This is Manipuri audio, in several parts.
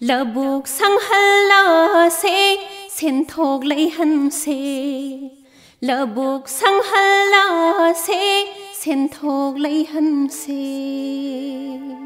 Loubuk Sanghalasi Senthok Leihansi, Loubuk Sanghalasi Senthok Leihansi.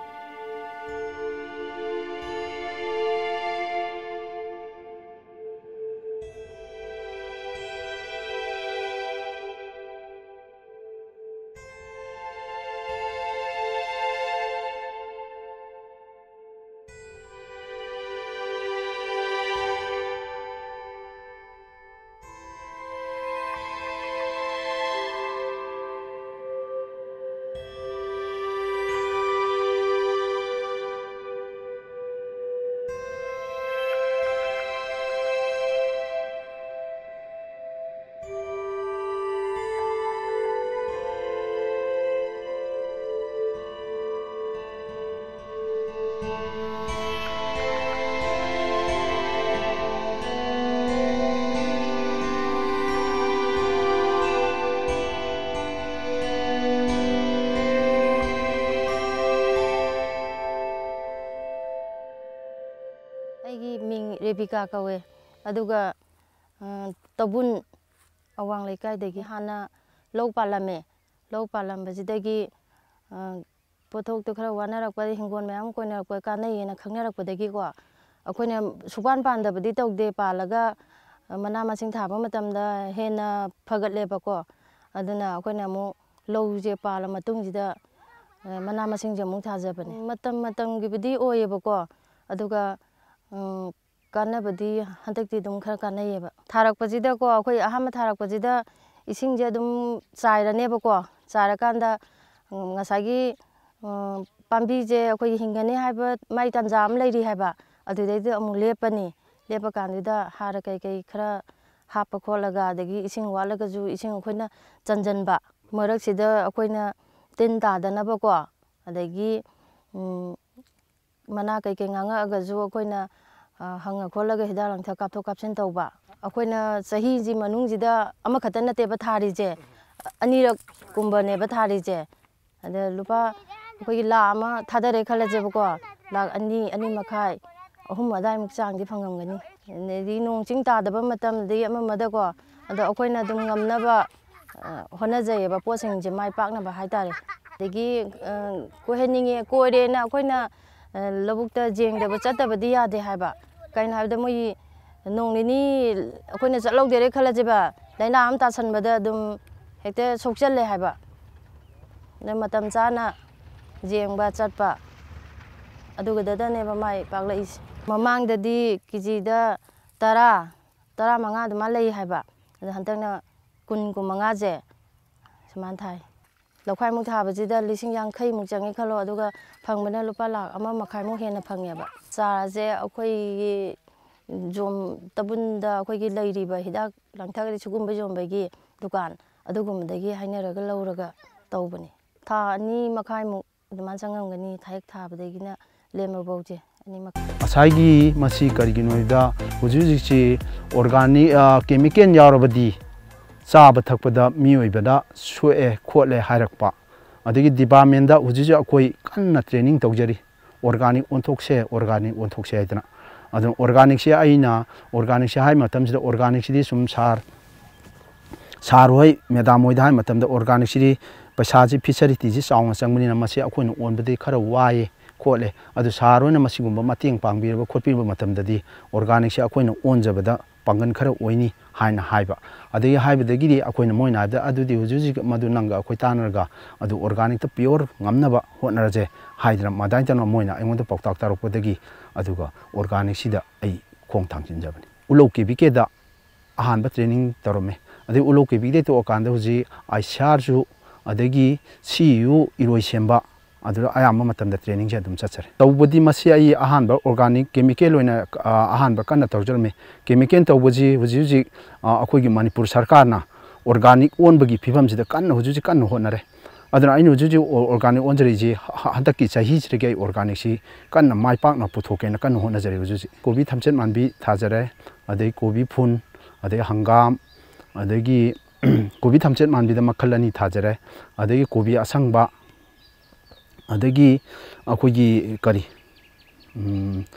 Rebika kawe aduga tabun awang leikaidagi hana low palame basidagi pothok to khara wanarakpadi hingon mayam koina ko kanai na khangnarakpadagi ko akoina suban pandabadi tawde palaga mana masing thaba matamda hena phagatleba ko aduna akoina mu low je pala matungjida mana masing jamu thajabani matam gibidi oyeba ko aduga kanabadi hantakti dum khara kanayeba tharakpajida ko akoi ahama tharakpajida isingje dum chairane ba ko charakanda ngasagi pambi je akoi hingani haiba mai tanjam leiri haiba adudai amu lepani lepa kandida hara kai khara hapa kholaga adagi ising walaga ju ising akoina chanjanba marak sida akoina tin tadana ba ko adagi mana kai nganga aga ju akoina hanga kholaga hida langtha kapthok kapsin tawba akoina sahi ji manung jida ama khatana te ba thari je anirak kumbane ba thari je ada lupa akoi la ama thadare khala je ba ko la ani makhai ahum adai muk chang di phangam gani ne di nong ching ta da ba matam di ama mada ko ada akoina dum ngamna ba hona je ba posing je mai pak na ba hai tare degi ko heninge ko re na akoina labukta jeng da ba chatta ba di ya de hai ba kaina habda moi nong ni akoina chalok dere khala jeba laina am ta san bada dum hekte sokchal le haiba na matam chana jengba chatpa aduga dada ne ba mai pakla is mamang dadi kiji da 10 manga duma lei haiba hantangna kun manga je saman thai lokhai mu thaba jida lising yang khai mu changi khalo aduga phangbana lupa lak ama makhai mu hena phangyaba cha je akoi jom tabunda akoi gi leiri ba hidak langthagri sugum ba jom bagi dukan adugum dagi hainaraga lauraga tawbani tha ani makhai mu duman changam gani thaik thaba dagina lema bawje ani makhai asaigi masi kariginoida hujuji organic chemical yarabadi चाब थकपदा मियोइबदा सोए खोले हायरकपा अदगी डिपार्टमेंट हुजिजे अखोई कन्ना ट्रेनिंग तौजरी ऑर्गेनिक ओंथोक्से हाइदना अदन ऑर्गेनिक से आइना ऑर्गेनिक से हाइ मतमसिदा ऑर्गेनिक सिदी सुम सार होय मेदाम होय हाइ मतमदा ऑर्गेनिक सिदी पैसा जी फिशरिटी जी चावना चंगबनिना मसे अखोइन ओनबदि खरा वाये खोले अदु सार होयना मसिगुंबा मतेंग पांगबिरबा खोटबिरबा मतमददि ऑर्गेनिक से अखोइन ओनजबदा पांगन खरा ओइनी हाइना हाइबा अदगी हाइबदगी अखोइना मोइना दा अदुदि हुजुजि मदु नंगा अखोइ तानरगा अदु ऑर्गेनिक त pure ngamnaba hotnaraje haidra madai tan moina aingonda poktak tarokpodagi aduga organic sida ai khong thangsinjabani uloki bikeda ahan ba training tarome adi uloki bikde to okanda huji aishar ju adagi cu iroi semba adura ayama matamda training je dum chachare tawbodi masi ai ahan ba organic chemical oina ahan ba kana tawjarme chemical tawboji huji akoigi manipur sarkar na organic onbagi phibam sida kanna huji kanna honare adana ainu juju organic onjari ji handaki chahi chirege organic si kanna mai pak na puthoke na kanna hona jari juju kobi thamchen manbi thajare adai kobi phun adai hangam adagi kobi thamchen manbi da makhalani thajare adagi kobi asangba adagi akogi kari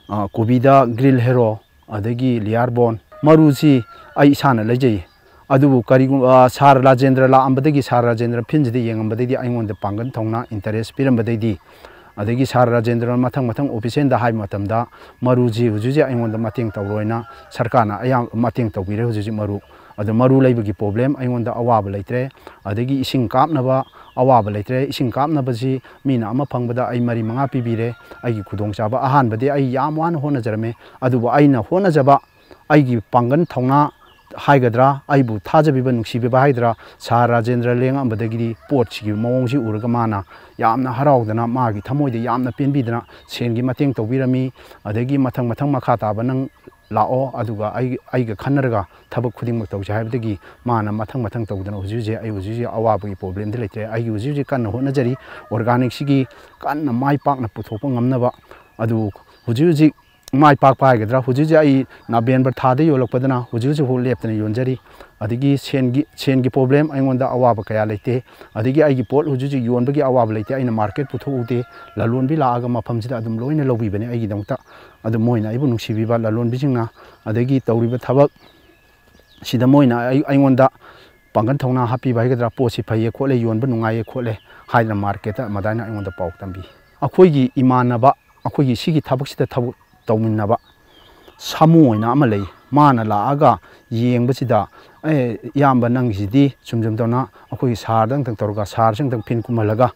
कोबीदा ग्रिल हेरो अदगी लियार बोन मरुसी आई इसाना लेजई अदुबु करिगु सार राजेंद्र लाअंबदगी सार राजेंद्र फिनजदि येंगंबदगी आइंगोंद पांगन थौना इंटरेस्ट पिरंबदगी अदगी सार राजेंद्र मथंग मथंग ऑफिशियल दा हाई मतमदा मरुजी हुजुजी आइंगोंद मतेंग तौरोइना सरकारना अयाम मतेंग तौबिरे हुजुजी मरु अद मरु लेबगी प्रॉब्लम आइंगोंद अवाब लेत्रे अदगी इसिंग कापनबा अवाब लेत्रे इसिंग कापनबजी मीना अमा फंगबदा आई मरी मंगा पिबिरे आइगी खुदोंचाबा अहानबदे आई याम वान होनजरमे अदुबु आइना होनजबा आइगी पांगन थौना हाइगद्रा आइबु थाजबिबा नुक्सिबिबा हाइद्रा सार राजेंद्र लेंगंबदगी पोटसिगी मवोंगसि उरगा माना यामना हराउदना मागी थमोइदे यामना पेनबिदना सेनगी मतेंग तौबिरमी अदगी मथंग मथंग मखा ताबा नंग लाओ अदुगा आइगा खन्नरगा थबक खुदिंग मक तौजे हाइबदगी माना मथंग मथंग तौदना हुजुजे आई हुजुजे अवाबगी प्रॉब्लम दे लेत्रे आई हुजुजे कन्न होनजरी ऑर्गेनिक सिगी कन्न माइ पाकना पुथोपा ngamnaba अदु हुजुजे माइ पाक पाइगद्रा हुजुजे आई नवेंबर थादे योलकपदना हुजुजे हो लेपतने योनजरी अदगी सेनगी प्रॉब्लम आइंगोंदा अवाब कया लेते अदगी आइगी पोट हुजुजे योनबगी अवाब लेते आइना मार्केट पुथोउदे लालोनबी लाआगा मफमसिदा अदुम लोइना लौबिबने आइगी दंता अदु मोइना आइबु नुक्सिबिबा लालोनबिजिंगना अदगी तौरिबा थबक सिदा मोइना आइंगोंदा पांगन थौना हापी बाइगद्रा पोसी फैये खोले योनबा नुंगाये खोले हाइना मार्केट मदाइना आइंगोंदा पाउ तंबी अखोइगी इमानबा अखोइगी सिगी थबकसिदा थबक तौमिनबा सामु ओइना अमा लei माना लाआगा येंगबसिदा यामबा नंगसिदी सुमजुम तौना अखोइ सारदंग तंग तौरगा सारजंग तंग फिन कुमलगा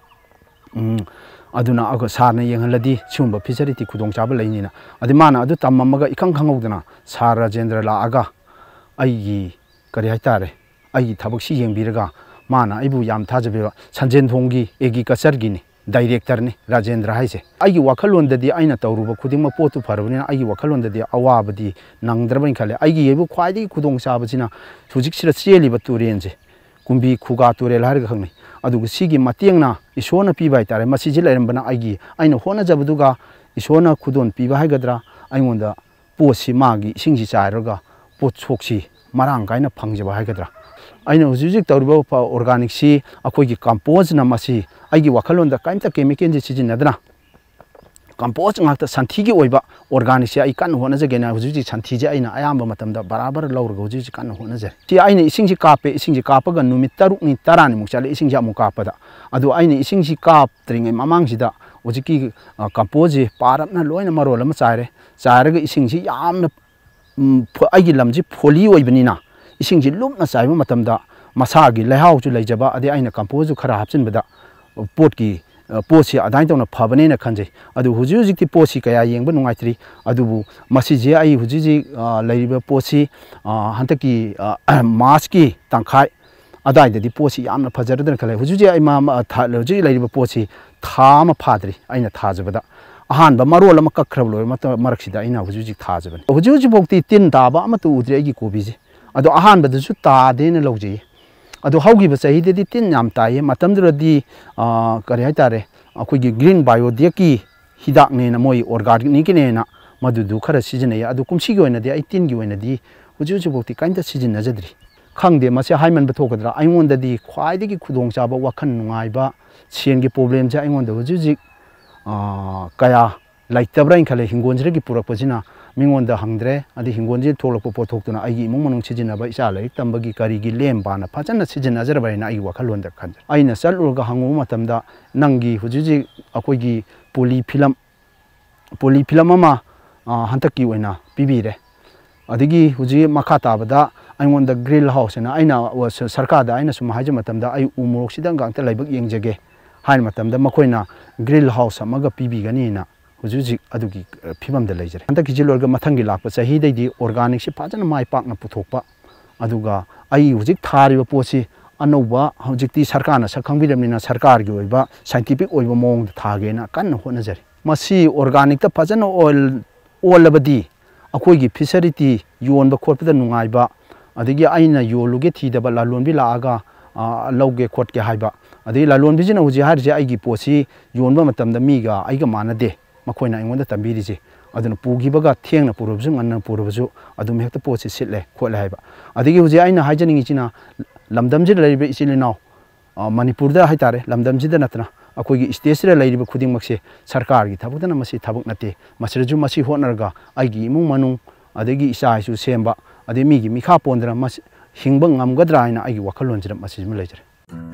अदुना अग सारना येंगलदी सुमबा फिशरिटी खुदोंचाबा लेनिना अदि माना अदु तममगा इखंग खंगौदना सार राजेंद्र लाआगा आइगी करि हाइतारे आइगी थबकसि येंबिरगा माना आइबु याम थाजबेबा संजेनथोंगी एग्रीकल्चरगिनी डायरेक्टर ने राजेंद्र हाइसे आइगी वाखलोंददी आइना तौरुबा खुदिंग पोतु फरबनिना आइगी वाखलोंददी अवाबदी नंगद्रबनि खले आइगी येबु ख्वाइदगी खुदोंचाबसिना हुजिकसिरा चेलिबा तुरेनजे कुंबी खुगा तुरेल हारगा खंगनै अदुगु सिगी मतेंगना इसोना पीबा हाइतारे मसिजि लेरमबना आइगी आइना होना जबदुगा इसोना खुदोन पीबा हाइगद्रा आइंगोंदा पोसि मागी इसिंगसि चाइरगा पोत सोक्सि मरांग काइना फंगजबा हाइगद्रा आइना हुजिक तौरिबा ऑर्गेनिक सि अखोइगी कंपोस्ट ना मसि आइगी वाखलोंदा काइमता केमिकल जे सिजिनदना compost ngakta santhigi oiba organic se ai kan hona jagena huji santhije aina ayamba matamda barabar lawrga huji kan hona je ti aina isingji kape isingji kapaga numit taruk ni tarani mukchale isingji amu kapada adu aina isingji kap tringai mamangsida hujiki compost parapna loina marol ama chaire chairaga isingji yamna aigi lamji pholi oibani isingji lumna chaiba matamda masagi lehaw chu leijaba adi aina compost khara hapchinbada potki पोसी अदाइन तौना फबनेना खंजे अदु हुजि हुजिकति पोसी कया येंबा नुंगाइत्रि अदुबु मसिजे आई हुजिजि लैरिबा पोसी हंतकी मार्चकी तंखाय अदाइददि पोसी यामना फजरदन खले हुजिजि आई मा हुजि लैरिबा पोसी थामा फाद्रि आइना थाजबदा अहानबा मरोल अमा कखरब लोय मत मरखसिदा आइना हुजिजि थाजबन हुजि बोक्ति तिन ताबा अमतु उद्रि आइगी कोबिजे अदु अहानबदसु तादेना लौजे अदु हौगिबा चाहिदेदि तिन याम ताये मतमदरदि करि हाइतारे अखोइगी ग्रीन बायोडेक हिदाकनेना मोइ ऑर्गेनिकनेना मदुदु खरा सिजनय अदु कुमसिगी ओइनदि आई तिनगी ओइनदि हुजि हुजि बोक्ति काइनता सिजनजद्रि खंगदे मसे हाइमन बथोकदरा आइंगोंददि ख्वाइदगी खुदोंचाबा वाखन नुंगाइबा सेनगी प्रॉब्लम जे आइंगोंदा हुजि हुजि कया लाइतबरा इनखले हिंगोंजरगी पुरकपजिना मिंगोंदा हंगद्रे अदि हिंगोंजे थोलकपो पोथोक्तुना आइगी इमुंग मनुंग सिजिनबा इसा लाइक तंबगी करिगी लेमबाना फजना सिजिनजरबाइना आइगी वाखलोंदा खंज आइना चलुरगा हंगु मतमदा नंगी हुजिजि अखोइगी पोलीफिलम अमा हंतकी ओइना पिबिरे अदगी हुजि मखा ताबदा आइंगोंदा ग्रिल हाउस ना आइना सरकारदा आइना सुम हाइज मतमदा आई उमोरक्सिदंग गांगता लाइबक येंगजगे हाइन मतमदा मखोइना ग्रिल हाउस अमगा पिबिगनीना हुजुजी अदुगी फिबम द लेजरे अंत की जिलोरगा मथंगी लाप सही दैदी ऑर्गेनिक से फाजन माइ पाकना पुथोकपा अदुगा आई हुजिक थारिबा पोसी अनौबा हुजिकती सरकारना सखंबिरमनिना सरकार गी ओइबा साइंटिफिक ओइबा मोंग थागेना कन्न होनजरी मसी ऑर्गेनिक त फाजन ओलबदी अखोइगी फिशरिटी योनबा खोटपदा नुंगाइबा अदगी आइना योलुगे थीदबा लालोनबी लाआगा लौगे खोटके हाइबा अदगी लालोनबीजिना हुजि हारजे आइगी पोसी योनबा मतमदा मीगा आइगा मानदे मखोइना अइंगोंदा तंबीरिजे अदुना पुगिबगा थेंगना पुरबजु ngana पुरबजु अदुम हेक्ता पोछि सिटले खोले हाइबा अदगी हुजि आइना हाइजनिंग इचिना लमदमजि लैबे इचिलिनाव मणिपुरदा हाइतारे लमदमजिदा नतना अखोगी स्टेज रे लेरिबा खुदिंग मक्से सरकार की थबकदना मसी थबक नते मसरजु मसी होनरगा आइगी इमुंग मनुंग अदेगी इसाइसु सेंबा अदे मीगी मिखा पोंदरा मस हिंगबा ngamgadra haina आइगी वखलोंजरा मसी म लेजरे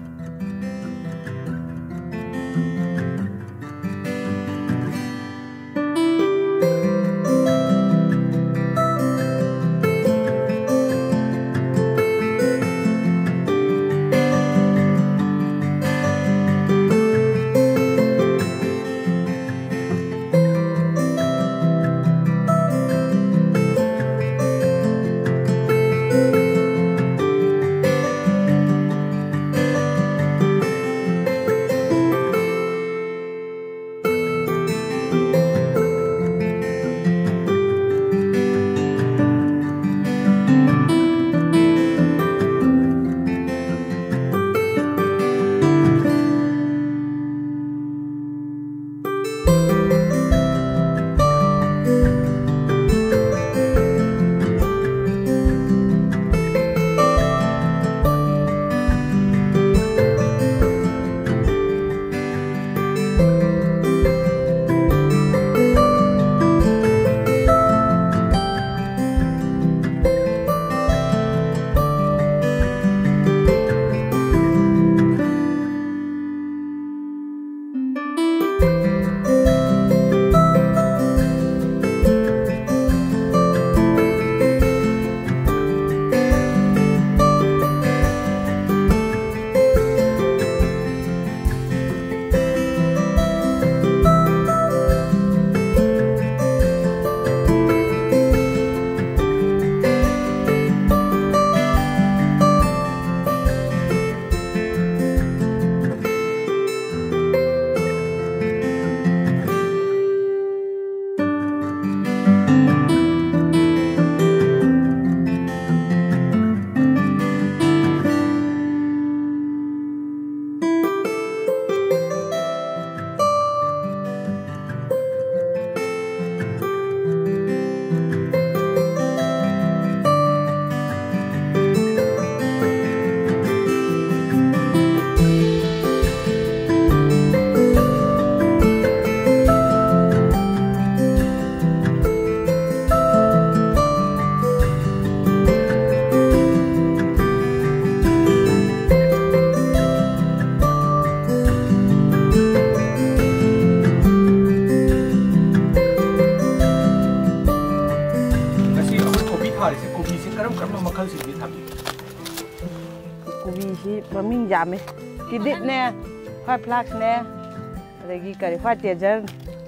Ming jame, kidit ne, white flax ne, lagi kari white tejan,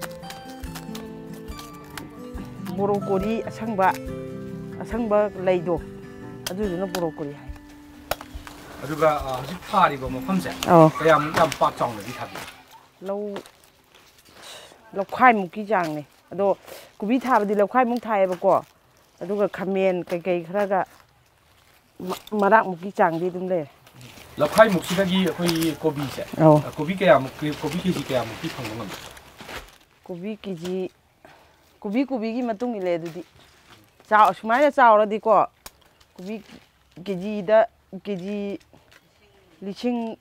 brokoli asangba leido, adu jeno brokoli hai. Adu ga hari ba mo famse. Yam pak chong le di thabi. Lau khai muki jang ne, ado kubi thab di lau khai mung thai ba ko, adu ga khamen kai khara ga marak muki jang di dum le. Lakhai muksida koi kobi se. Kobi kaya kiji kaya mukti phangong. Kobi ki matung ile dudi. Chao sumaya chao la di ko. Kobi kiji da kiji liching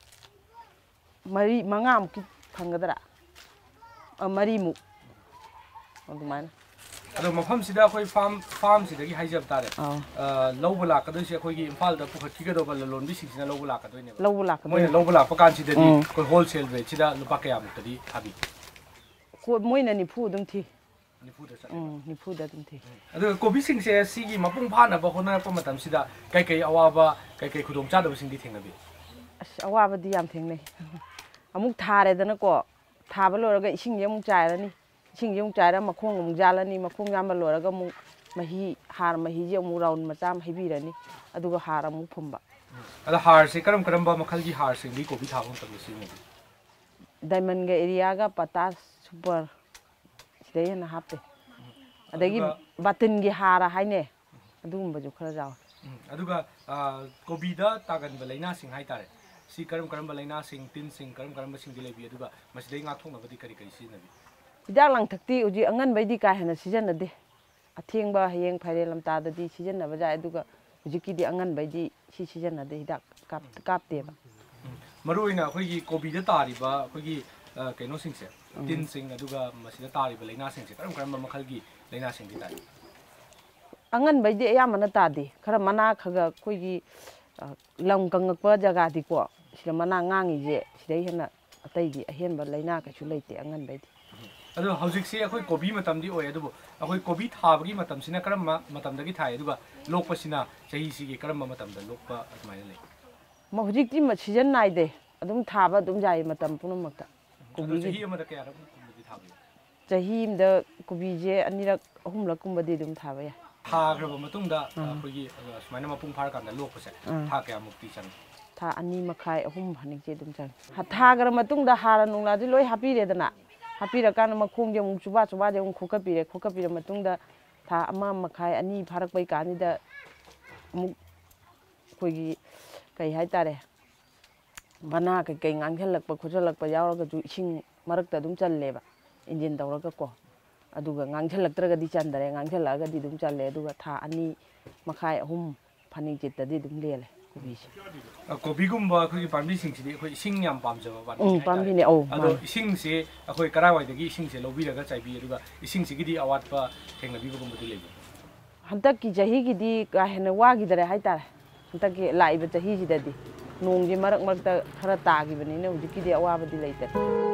mari manga mukti phangadara. Mari mu. Odumana. Ado mafam sida koi farm sida ki haijab tare. Loubuk kadoi se koi ki impal da pukhat ki do bal lon bi sina loubuk kadoi ne. Loubuk. Moi loubuk pakan sida di koi wholesale rate sida lupa kaya mukti thabi. Ko moi na ni phu dum thi. Ni phu da dum thi. Ado kobi sing se sigi mapung phana ba hona pa matam sida kai awaba kai khudong cha da sing di thengnabi. Awaba di yam thengnei. Amuk thare dana ko thaba loraga ising yam chairani. Sing yung chai ra makhong mung jalani makhong yamba loraga mung mahi har mahi je mung round macam hebirani aduga har amung phumba ada har se karam ba makhal gi har sing bi ko bi thagong tabi sing diamond ga area ga patas super sidai na hape adagi batin gi har haine adum ba ju khara jaw aduga kobi da tagan ba laina sing hai tare si karam ba laina sing tin sing karam ba sing dilebi aduga masidai nga thong na ba di kari si nabi Hidak lang thakti uji angan bai di ka hena season na de atheng ba hayeng phaire lamta da di season na ba jai aduga uji ki di angan bai di si season na de hidak kap te ba मरुइना अखोगी कोबीदा तारिबा अखोगी कइनो सिंगसे तिन सिंग अदुगा मसिदा तारिबा लैना सिंगसे करम करम मखलगी लैना सिंगदि तारि अंगन बैदि अयामना तादि खरा मना खगा अखोगी लम कंगकपा जगादिको सिदा मना ngangiजे सिदै हेना अतैदि अहेनबा लैना कछु लैते अंगन बैदि अदो हौजिकसे अखोई कोबी मतमदि ओय अदुबो अखोई कोबी थाबगी मतमसिना करम मतमदगी थाय अदुगा लोकपसिना चहीसिगे करम मतमदा लोकपा अदमायना लै हौजिकति सीजन नाइदे अदुम थाबा अदुम जाय मतम पुनमक्ता कोबी चही अमदा कया रक कोबी थाबी चही मदा कोबीजे अनिरक अहुमलक कुंबदि अदुम थाबा या थाग्रबा मतुंगदा अखोगी सुमाइना मपुंग फार कांदा लोकपसे था कया मुक्ति चंग था अनि मखाय अहुम हनिजे अदुम चंग थाग्र मतुंगदा हारा नुंगलादि लोय हापिरेदना हापिरकान मखोंजे मुक चुबा चुबाजे मुक खोकपिरे मतुंगदा था अमा मखाय अनि फारकपै कानिदा मुक कोगी कई हाय तारे मना कई ngangelakpa khujallakpa yauraga ju ising marakta dum challeba engine tawraga ko aduga ngangelaktraga di chandare ngangelaga di dum challe aduga tha ani makhai ahum phaning chitta di dum lele kobi kobi gumba khoi pambi sing si khoi ising yam pamjaba ba pambi ne o ado ising se khoi karawai dagi ising se lobiraga chaibi aduga ising si gidi awat pa thengnabi gumba du lebi hantak ki jahi gi di ka hena wa gi dare hay tare hantak ki laiba jahi ji dadi nong ji marak marak ta khara ta gi bani ne hujiki di awa ba di leite